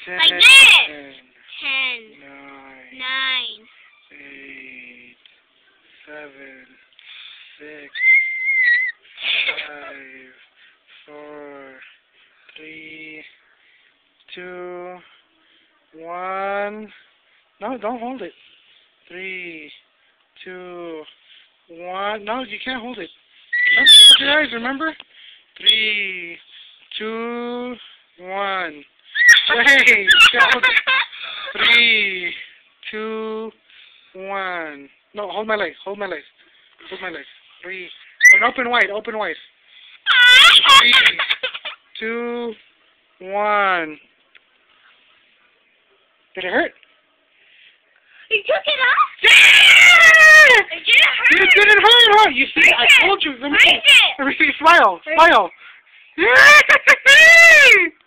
10, Like this. 10, 10, 9, 9, 8, 7, 6, 5, 4, 3, 2, 1. No, don't hold it. 3, 2, 1. No, you can't hold it. Close your eyes, remember? 3, 2, 1. Hey, hold it. 3, 2, 1. No, hold my leg. Hold my leg. Hold my leg. 3. And open wide. Open wide. 3, 2, 1. Did it hurt? You took it off? Yeah! It didn't hurt. It didn't hurt, huh? You see, I told you. Let me see. Let me see. Smile. Smile. Yeah!